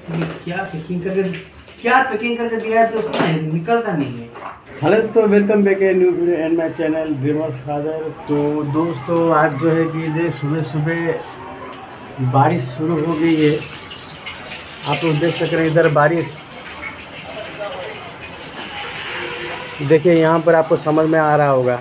क्या पैकिंग करके दिया है दोस्तों, निकलता नहीं है। हेलो दोस्तों, welcome back a new video and my channel dreamer father. तो दोस्तों आज जो है कि जो सुबह सुबह बारिश शुरू हो गई है। आप लोग देख सक रहे हैं इधर बारिश। देखिए यहाँ पर आपको समझ में आ रहा होगा,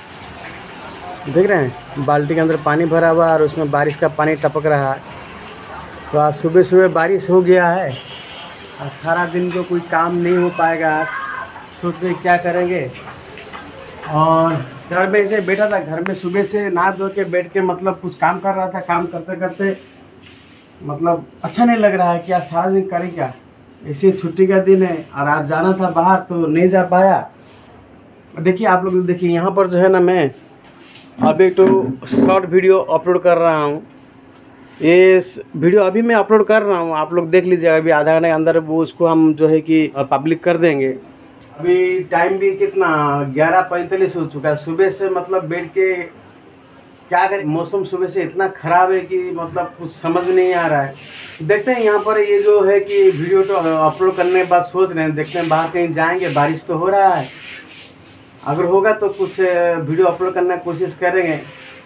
देख रहे हैं बाल्टी के अंदर पानी भरा हुआ और उसमें बारिश का पानी टपक रहा है। तो आज सुबह सुबह बारिश हो गया है और सारा दिन को कोई काम नहीं हो पाएगा। आज सोच रहे क्या करेंगे, और घर में ऐसे बैठा था। घर में सुबह से नहा धो के बैठ के मतलब कुछ काम कर रहा था। काम करते करते मतलब अच्छा नहीं लग रहा है कि आज सारा दिन करें क्या। ऐसे छुट्टी का दिन है और आज जाना था बाहर तो नहीं जा पाया। देखिए आप लोग देखिए यहाँ पर जो है ना, मैं अभी तो शॉर्ट वीडियो अपलोड कर रहा हूँ। ये वीडियो अभी मैं अपलोड कर रहा हूँ, आप लोग देख लीजिएगा। अभी आधा घंटे के अंदर वो उसको हम जो है कि पब्लिक कर देंगे। अभी टाइम भी कितना 11:45 हो चुका है। सुबह से मतलब बैठ के क्या करें, मौसम सुबह से इतना ख़राब है कि मतलब कुछ समझ नहीं आ रहा है। देखते हैं यहाँ पर ये जो है कि वीडियो तो अपलोड करने के बाद सोच रहे हैं, देखते हैं बाहर कहीं जाएंगे। बारिश तो हो रहा है, अगर होगा तो कुछ वीडियो अपलोड करने की कोशिश करेंगे।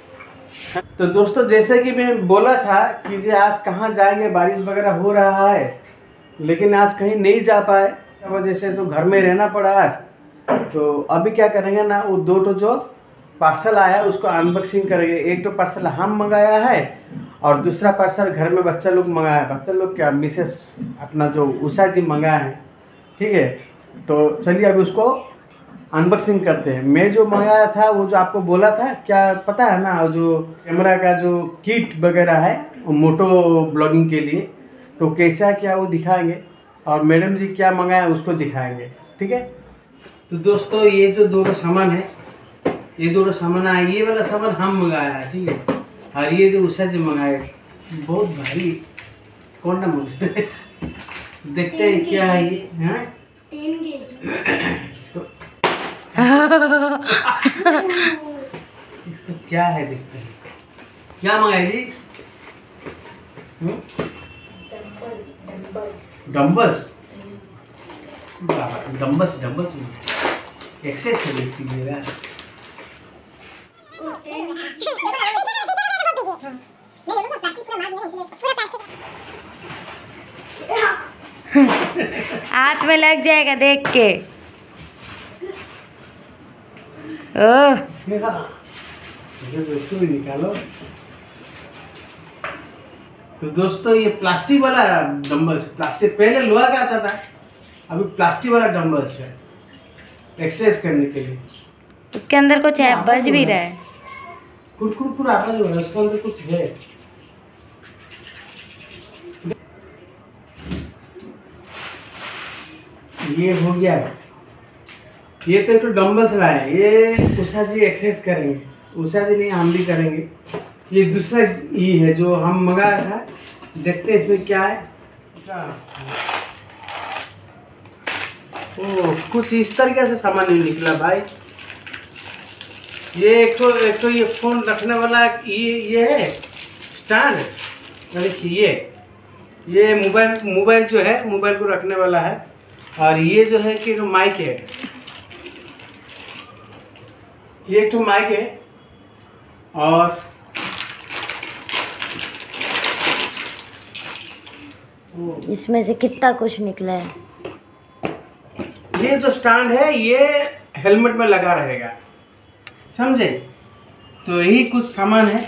तो दोस्तों जैसे कि मैं बोला था कि जी आज कहाँ जाएंगे, बारिश वगैरह हो रहा है, लेकिन आज कहीं नहीं जा पाए वजह से तो घर में रहना पड़ा आज। तो अभी क्या करेंगे ना, वो दो तो जो पार्सल आया उसको अनबॉक्सिंग करेंगे। एक तो पार्सल हम मंगाया है और दूसरा पार्सल घर में बच्चा लोग मंगाया। बच्चा लोग क्या, मिसेस अपना जो उषा जी मंगाया है, ठीक है। तो चलिए अभी उसको अनबॉक्सिंग करते हैं। मैं जो मंगाया था वो जो आपको बोला था, क्या पता है ना, जो कैमरा का जो किट वगैरह है मोटो ब्लॉगिंग के लिए, तो कैसा क्या वो दिखाएंगे और मैडम जी क्या मंगाया उसको दिखाएंगे, ठीक है। तो दोस्तों ये जो दोनों सामान है, ये दोनों सामान आए। ये वाला सामान हम मंगाया है, ठीक है। और ये जो उषा जी मंगाए बहुत भारी, कौन ना मुझे देखते हैं क्या है ये, हाँ इसको क्या है, देखते हैं क्या मंगाए जी। डम्बल्स डम्बल्स डम्बल्स एक्सरसाइज कीजिएगा। हाथ में लग जाएगा देख के। ओह इसको भी निकालो। तो दोस्तों ये प्लास्टिक वाला डंबल्स, प्लास्टिक पहले लोहा का आता था, अभी प्लास्टिक वाला डंबल्स है एक्सरसाइज करने के लिए। उसके अंदर कुछ है, बज भी रहा है। कुरकुर आवाज हो रहा है, उसके अंदर कुछ है। ये हो गया। ये तो एक तो डंबल्स लाए, ये उषा जी एक्सरसाइज करेंगे। उषा जी नहीं, हम भी करेंगे। ये दूसरा ये है जो हम मंगाया था, देखते हैं इसमें क्या है। ओ कुछ इस तरीके से सामान नहीं निकला भाई। ये एक तो ये फोन रखने वाला ये है स्टैंड। देखिए ये मोबाइल जो है, मोबाइल को रखने वाला है। और ये जो है कि माइक है, ये एक तो माइक है। और इसमें से कितना कुछ निकला है। ये जो स्टैंड है ये हेलमेट में लगा रहेगा, समझे। तो यही कुछ सामान है।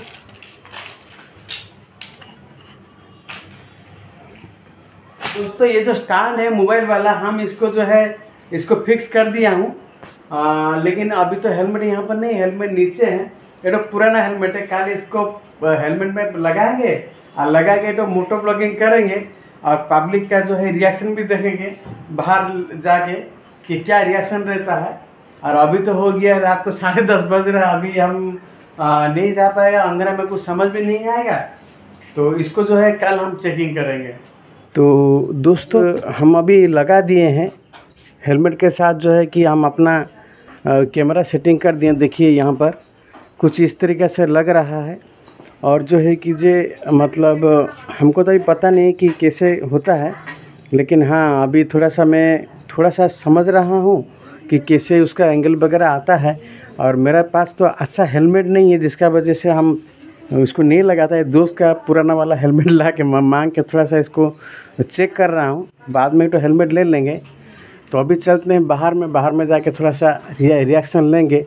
दोस्तों ये जो स्टैंड है मोबाइल वाला, हम इसको जो है इसको फिक्स कर दिया हूँ। लेकिन अभी तो हेलमेट यहाँ पर नहीं, हेलमेट नीचे है। ये तो पुराना हेलमेट है, कल इसको हेलमेट में लगाएंगे और लगा के तो मोटो ब्लॉगिंग करेंगे और पब्लिक का जो है रिएक्शन भी देखेंगे बाहर जाके कि क्या रिएक्शन रहता है। और अभी तो हो गया रात को 10:30 बज रहा है, अभी हम नहीं जा पाएगा, अंदर में कुछ समझ भी नहीं आएगा। तो इसको जो है कल हम चेकिंग करेंगे। तो दोस्तों हम अभी लगा दिए हैं हेलमेट के साथ, जो है कि हम अपना कैमरा सेटिंग कर दिए। देखिए यहाँ पर कुछ इस तरीके से लग रहा है और जो है कि जे मतलब हमको तो अभी पता नहीं कि कैसे होता है, लेकिन हाँ अभी थोड़ा सा समझ रहा हूँ कि कैसे उसका एंगल वगैरह आता है। और मेरे पास तो अच्छा हेलमेट नहीं है, जिसका वजह से हम उसको नहीं लगाता है। दोस्त का पुराना वाला हेलमेट ला के मांग के थोड़ा सा इसको चेक कर रहा हूँ, बाद में तो हेलमेट ले लेंगे। तो अभी चलते हैं बाहर में जाके थोड़ा सा रिएक्शन लेंगे।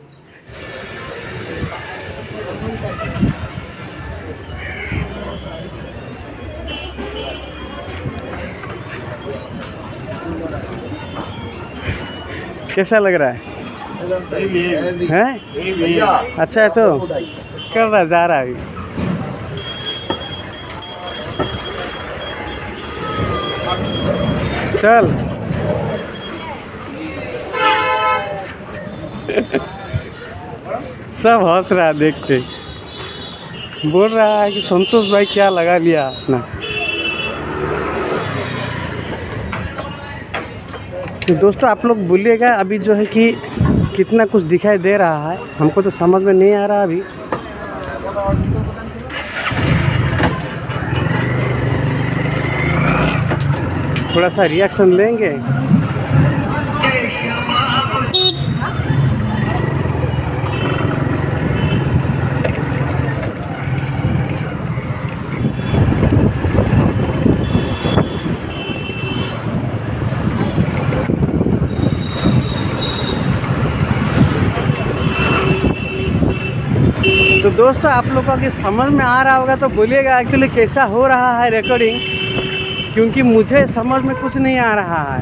कैसा लग रहा है? हैं? अच्छा है तो कर रहा जा रहा है। चल सब हंस रहा है देख के, बोल रहा है कि संतोष भाई क्या लगा लिया अपना। तो दोस्तों आप लोग बोलिएगा अभी जो है कि कितना कुछ दिखाई दे रहा है, हमको तो समझ में नहीं आ रहा अभी। थोड़ा सा रिएक्शन लेंगे। तो दोस्तों आप लोगों को समझ में आ रहा होगा तो बोलिएगा एक्चुअली कैसा हो रहा है रिकॉर्डिंग, क्योंकि मुझे समझ में कुछ नहीं आ रहा है।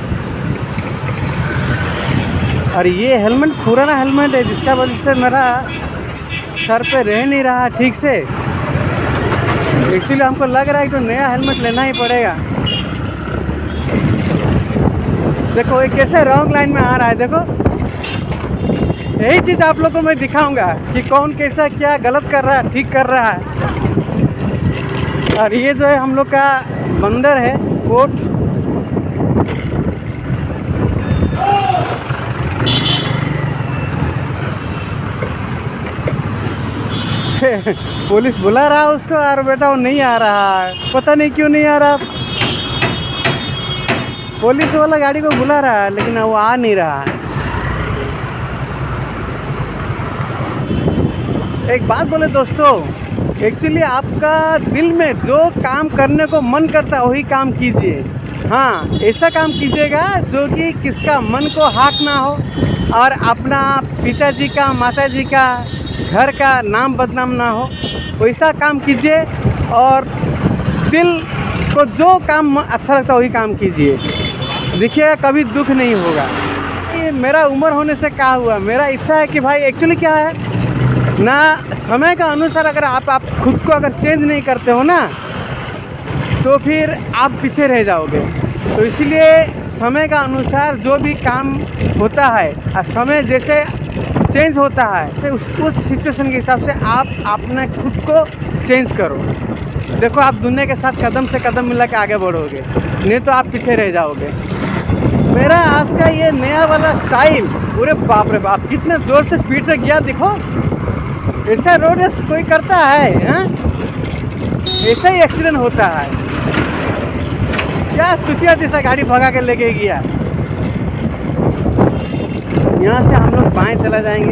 और ये हेलमेट पुराना हेलमेट है, जिसका वजह से मेरा सर पे रह नहीं रहा ठीक से। एक्चुअली हमको लग रहा है कि तो नया हेलमेट लेना ही पड़ेगा। देखो ये कैसे रॉन्ग लाइन में आ रहा है, देखो यही चीज़ आप लोगों को मैं दिखाऊंगा कि कौन कैसा क्या गलत कर रहा है, ठीक कर रहा है। और ये जो है हम लोग का बंदर है कोट। पुलिस बुला रहा है उसको, और बेटा वो नहीं आ रहा है, पता नहीं क्यों नहीं आ रहा। पुलिस वाला गाड़ी को बुला रहा है लेकिन वो आ नहीं रहा है। एक बात बोले दोस्तों, एक्चुअली आपका दिल में जो काम करने को मन करता है वही काम कीजिए। हाँ ऐसा काम कीजिएगा जो कि किसका मन को हाक ना हो, और अपना पिताजी का माताजी का घर का नाम बदनाम ना हो, वैसा काम कीजिए। और दिल को जो काम अच्छा लगता है वही काम कीजिए, देखिएगा कभी दुख नहीं होगा। ये मेरा उम्र होने से क्या हुआ, मेरा इच्छा है कि भाई एक्चुअली क्या है ना, समय का अनुसार अगर आप खुद को अगर चेंज नहीं करते हो ना तो फिर आप पीछे रह जाओगे। तो इसलिए समय का अनुसार जो भी काम होता है और समय जैसे चेंज होता है तो उस सिचुएशन के हिसाब से आप अपने खुद को चेंज करो। देखो आप दुनिया के साथ कदम से कदम मिला के आगे बढ़ोगे, नहीं तो आप पीछे रह जाओगे। मेरा आज का ये नया वाला स्टाइल, पूरे बाप रे बाप कितने जोर से स्पीड से गया, देखो ऐसा रोड रेस कोई करता है हाँ? ऐसा ही एक्सीडेंट होता है क्या? चुतिया जैसा गाड़ी भगा के लेके गया। यहाँ से हम लोग बाएं चला जाएंगे।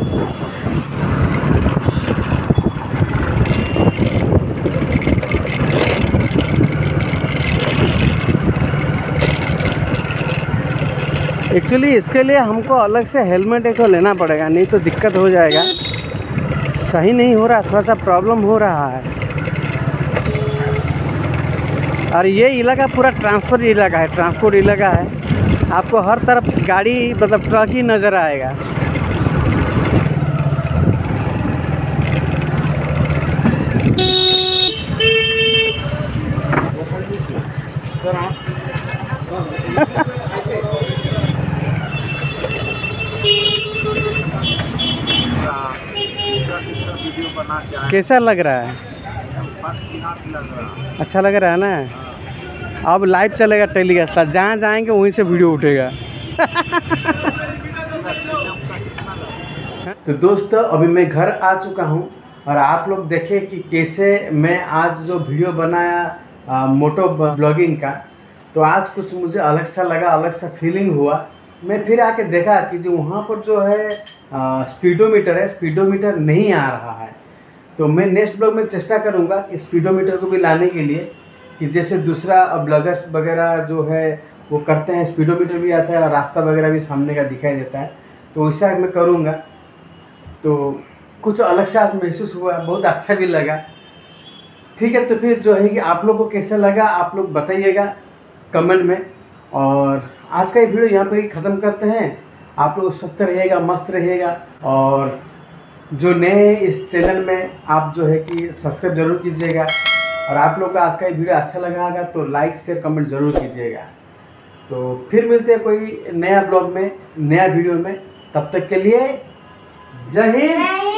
एक्चुअली इसके लिए हमको अलग से हेलमेट एक लेना पड़ेगा, नहीं तो दिक्कत हो जाएगा। सही नहीं हो रहा, थोड़ा सा प्रॉब्लम हो रहा है। और ये इलाका पूरा ट्रांसपोर्ट इलाका है, आपको हर तरफ गाड़ी मतलब ट्रक ही नज़र आएगा। कैसा लग रहा है? अच्छा लग रहा है ना। अब लाइव चलेगा टेलीकास्ट, साथ जहाँ जाएंगे वहीं से वीडियो उठेगा। तो दोस्तों अभी मैं घर आ चुका हूँ और आप लोग देखें कि कैसे मैं आज जो वीडियो बनाया मोटो ब्लॉगिंग का, तो आज कुछ मुझे अलग सा लगा, अलग सा फीलिंग हुआ। मैं फिर आके देखा कि जो वहाँ पर जो है स्पीडोमीटर है, स्पीडोमीटर नहीं आ रहा है। तो मैं नेक्स्ट ब्लॉग में चेष्टा करूँगा कि स्पीडोमीटर को भी लाने के लिए, कि जैसे दूसरा ब्लॉगर्स वगैरह जो है वो करते हैं, स्पीडोमीटर भी आता है और रास्ता वगैरह भी सामने का दिखाई देता है, तो वैसा मैं करूँगा। तो कुछ अलग सा आज महसूस हुआ, बहुत अच्छा भी लगा। ठीक है, तो फिर जो है कि आप लोग को कैसा लगा आप लोग बताइएगा कमेंट में। और आज का ये वीडियो यहाँ पर ही ख़त्म करते हैं। आप लोग स्वस्थ रहिएगा, मस्त रहिएगा। और जो नए इस चैनल में आप जो है कि सब्सक्राइब जरूर कीजिएगा। और आप लोग का आज का ये वीडियो अच्छा लगा होगा तो लाइक शेयर कमेंट ज़रूर कीजिएगा। तो फिर मिलते हैं कोई नया ब्लॉग में, नया वीडियो में। तब तक के लिए जय हिंद।